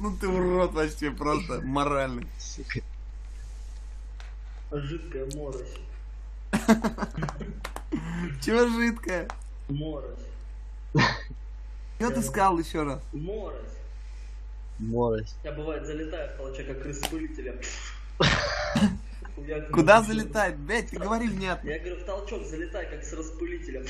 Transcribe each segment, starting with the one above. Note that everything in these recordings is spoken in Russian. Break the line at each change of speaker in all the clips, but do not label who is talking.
Ну ты урод вообще, просто моральный.
Сука.
Жидкая морось.
Чего жидкая?
Морось.
Что ты сказал еще раз?
Морось.
Морось.
Я бывает залетаю в толчок, как крысопылителя.
Куда залетает? Блять, ты говори внятно.
Я говорю, в толчок залетай, как с распылителем.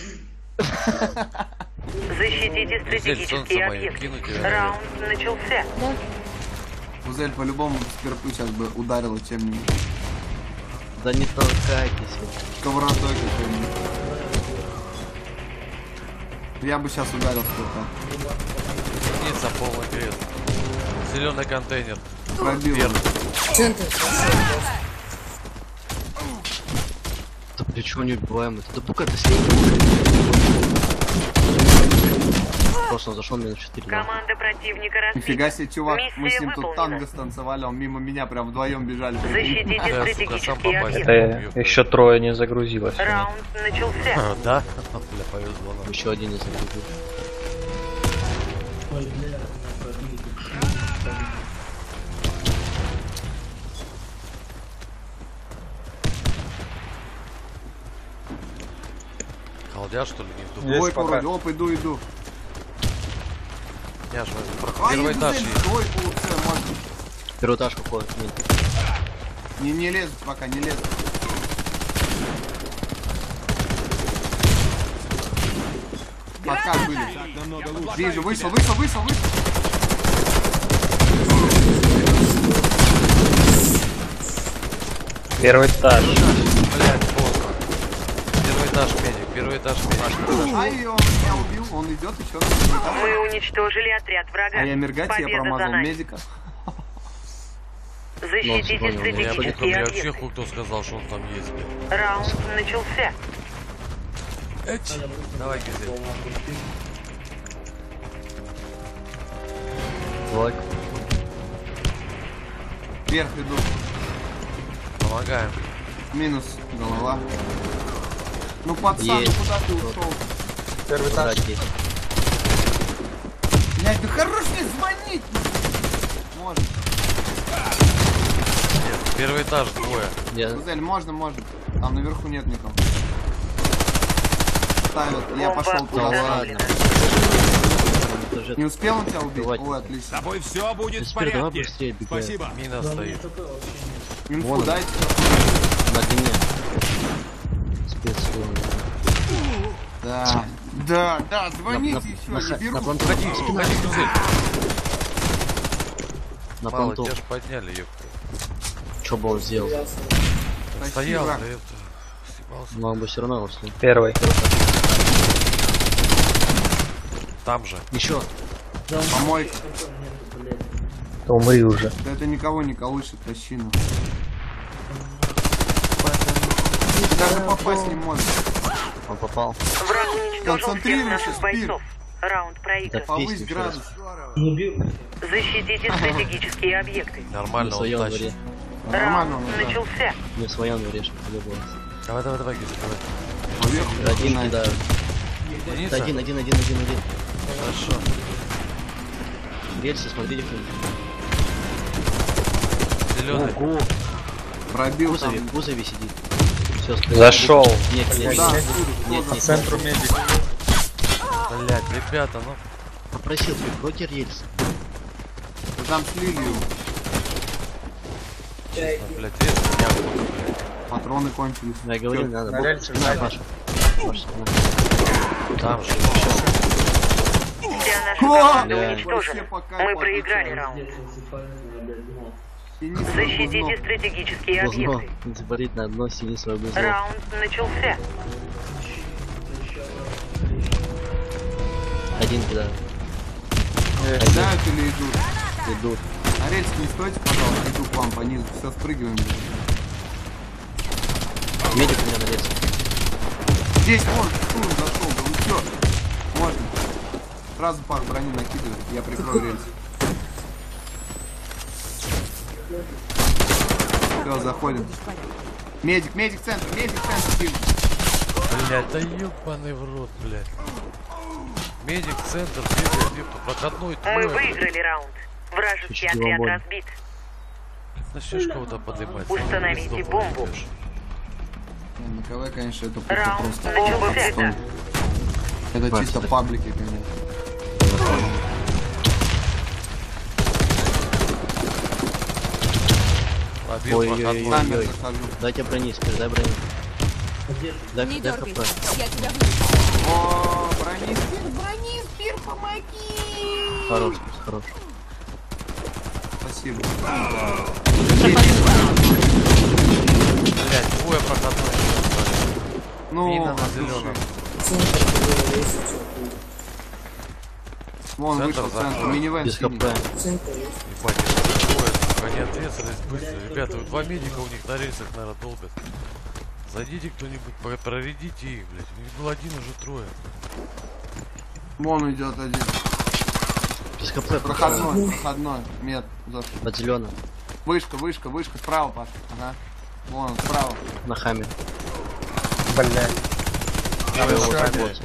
Защитите стратегические объекты. Раунд начался.
Гузель по-любому сперпу сейчас бы ударила чем-нибудь.
Да не толкайтесь.
Ковротой какой-нибудь. Я бы сейчас ударил сперпа.
Единица, полный крест. Зеленый контейнер.
Пробил.
Вверх.
Центр.
Да при чего не убиваем это? Да пука ты с ней. Просто он зашел минус 4.
Команда противника разбита.
Нифига себе, чувак, мы с
Миссия
ним тут
выполнена.
танго станцевали, он мимо меня прям вдвоем бежали.
Защитите
Да, сука, сам
стратегические
попасть.
объекты.
Это еще трое не загрузилось.
Раунд начался.
Да? Бля, повезло нам.
Еще один из них.
Ой, бля, пробили.
Халдя, что ли, не в дуб?
Есть
Двойку
пока.
вроде, оп, иду.
Я же
Ай,
первый этаж
Гузель,
есть.
двойку, все, можно.
Первый этаж уходит.
Не лезут пока, не лезут. Подкат были. Вижу, вышел.
Первый этаж.
Блядь, поздно. Первый этаж медик.
Ай, он меня убил, он идет еще на второй этаж.
Мы уничтожили отряд врага.
А я мергать, я
Победа за
промазал
нами.
медика.
Защитите
понял.
Я
стратегические
прикол, я вообще
объекты.
хуй кто сказал, что он там есть, блядь.
Раунд начался.
Давай, Гизель.
Лайк.
Вверх иду.
Помогаем.
Минус голова. Ну пацан, ну
Есть.
куда ты ушел?
Первый этаж.
Блядь, да хорош мне звонить! Можно.
Нет, первый этаж двое.
Я...
Гузель, можно. Там наверху нет никого. Ставят, я
Бомба
пошел туда.
установлена.
Не успел он тебя убить?
Давайте.
Ой,
С
отлично.
тобой все будет в
Теперь давай
порядке.
быстрее бегай.
Спасибо.
Мина
Да,
стоит.
мне такое вообще не-
Инфу
Вон.
дайте.
На длине. Спецслужбы.
Да, звоните еще, не
на
беру.
планту.
Уходи, Гизель.
На
Мало,
планту.
тебя ж подняли, ёпта.
Что бы он сделал?
Стоял, да
враг.
это. Съебался.
Но он бы все равно ушли.
Первый.
Там же.
Еще.
Помойка.
Нету, блядь.
Да умри уже.
Да это никого не колышет, тащину. Даже попасть не может.
Он попал.
Враг уничтожил всех
Концентрируйся,
наших
Спир.
бойцов. Раунд проигран.
Да.
Повысь
Песню еще
градус.
Не бил.
Защитите стратегические объекты.
Нормально,
В
он
своем
тащит.
дворе.
Нормально он,
Раунд
да.
начался.
Не в своем дворе, чтобы по-любому.
Давай, Гизель, давай.
Поверху
Один
начинает.
кидаю.
Единица?
Один.
Хорошо.
Рельсы, смотрите к ним.
Зеленый.
Ого. В
Пробил там.
кузове сидит. Все,
Зашел.
Нет.
Да,
По центру медик.
Блять, ребята, ну.
Попросил, прикройте рельсы.
там слили его.
Блять, резко меня буду, блядь.
Патроны кончились.
Я говорил,
Чё?
надо.
На рельсе
На,
сзади.
Паша.
Там же.
Вся наша
О,
команда
блядь.
уничтожена.
Вообще по
Мы
кайфу
проиграли
отвечаю.
раунд.
Здесь муниципальный, блядь, дно.
Тяни свой
Защитите
кузнок.
стратегические
Гузно.
объекты.
Заболеть на одно, синий свой гузно.
Раунд начался.
Один кидаю.
Кидают или идут?
Идут.
На рельс не стойте, пожалуйста, иду к вам по низу. Все, спрыгиваем.
Медик у меня на рельсе.
Здесь вон, штурм зашел, да ну все. Можно. Сразу пару брони накидываю, я прикрою рельс. Все, заходим. Медик, центр, Дим.
Блять, да ёбаный в рот, блять. Медик, центр, бегает, ёпта, проходной
Мы
двое.
выиграли раунд. Вражеский
Чуть-чуть
отряд
огонь.
разбит.
Начнешь кого-то поднимать.
Установите
сдохнуть
бомбу.
будешь.
Не, на КВ, конечно, это
Раунд
просто
начался.
это
Хватит.
чисто паблики, конечно.
Побил
Ой-ой-ой.
проходной.
Камер захожу.
Дайте брони, скажи, дай брони.
Где ты?
Дай,
Не
дай
дергайся,
хп.
я тебя вылечу.
О, бронеспир, помоги!
Хорош, хорош.
Спасибо.
Блять, двое проходной.
Ну,
Мина на
от души.
зеленом.
Вон
Центр
вышел
заходит.
центр, минивэн
Без
синий.
хп.
Ебать, это двое, сука, они ответственность быстро. Ребята, вот два медика у них на рельсах, наверное, долбят. Зайдите кто-нибудь, проредите их, блять. У них был один, уже трое.
Вон идет один.
Без хп.
Проходной, мед. зашел.
Под зеленым.
Вышка, справа, Паш. Ага. Вон он, справа.
На хаммер.
Блять.
Двое
еще
вот
один.
работают.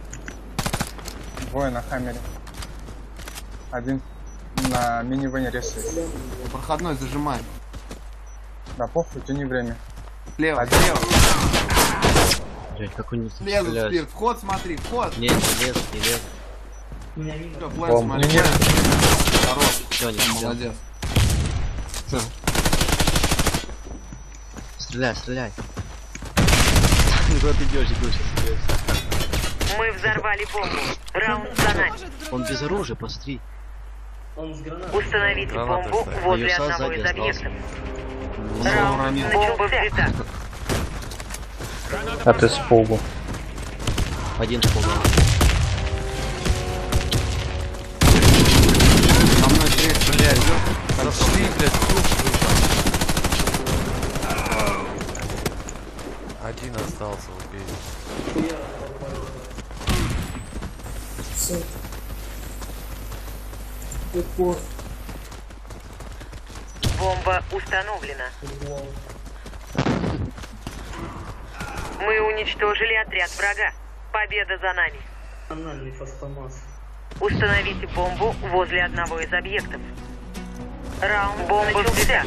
Двое на хаммере. Один на минивэне ресает.
Проходной зажимай.
Да похуй, тяни время.
Слева,
Один.
слева.
Блять, как они там
Лезут
стреляют.
спирт. Вход смотри, вход.
Не лез, не лез.
У меня мимо.
Всё,
Бомб.
флэш смотри.
Не, не.
Хорош.
Все, не
Всё,
стрелял.
молодец.
Стреляй, стреляй. Куда ты идешь, иду сейчас.
Мы взорвали бомбу. Раунд за нами.
Он без оружия, посмотри.
Он с гранатой.
Установите
Гранаты
бомбу
ставят.
возле
Юса
одного
сзади
из
остался.
объектов.
Снова
Раунд
ранил.
начался.
А ты с пугу.
Один вспомнил.
Со мной третий.
Блять, зашли, блять, один остался, убей.
Бомба установлена. Мы уничтожили отряд врага. Победа за нами.
Анальный фастомас.
Установите бомбу возле одного из объектов. Раунд бомба начался.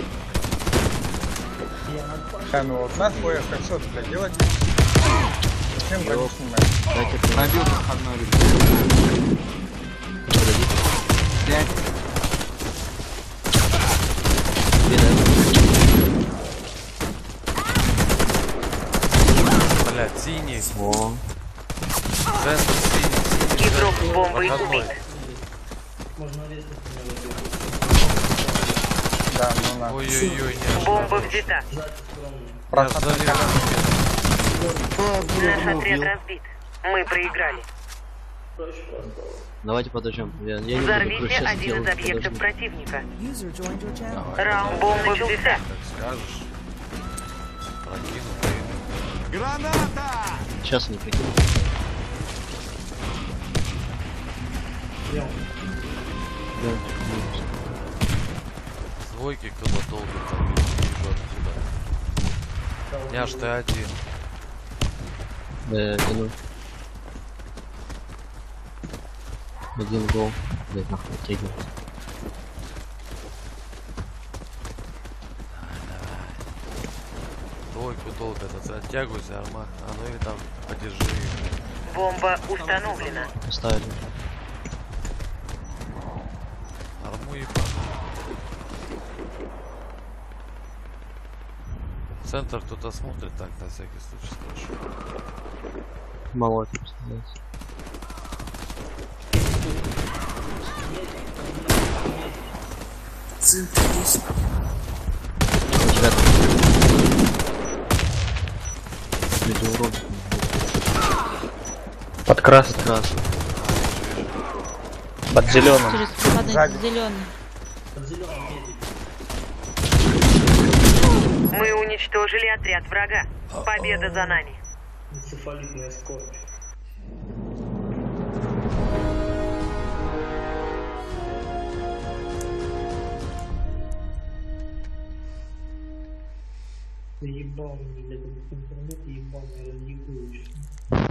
Да, ну вот нас двое хочу блядь делать. Зачем броню снимать?
Дайте брони.
Пробил проходной, ребят.
Подойди.
5.
Блять, синий.
О,
Центр синий.
Игрок с бомбой
Проходной.
убит.
Можно резать меня выбить.
Да, ну на.
Ой-ой-ой, не
Бомба взята.
Сзади скромный.
Проход.
Наш отряд разбит. Мы проиграли.
Точку осталось.
давайте подождем. Я не буду
Взорвите
сейчас
один из
делать,
объектов
подожди.
противника.
User joined your channel.
Раунд бомба начался.
как скажешь. Прокину.
Сейчас не прикину.
Прям.
С двойки кто-то долбит, там вижу оттуда. Няш, ты один.
Тяну. Один гол. Блять, нахуй оттягивает.
Двойку долбят, оттягивайся, арма. А ну или там, подержи их.
Бомба установлена.
Оставили.
Арму и центр кто-то смотрит, так, на всякий случай спрошу.
Мало это представляется. Ребята. Люди урон.
Под красным.
Красный.
Под зеленым.
Через падает
Сзади.
зеленый.
Под зеленым медик.
Мы уничтожили отряд врага. Победа за нами.
Энцефалитная скорость. Ты ебал, блядь, этот интернет ебаный, разъебываешь.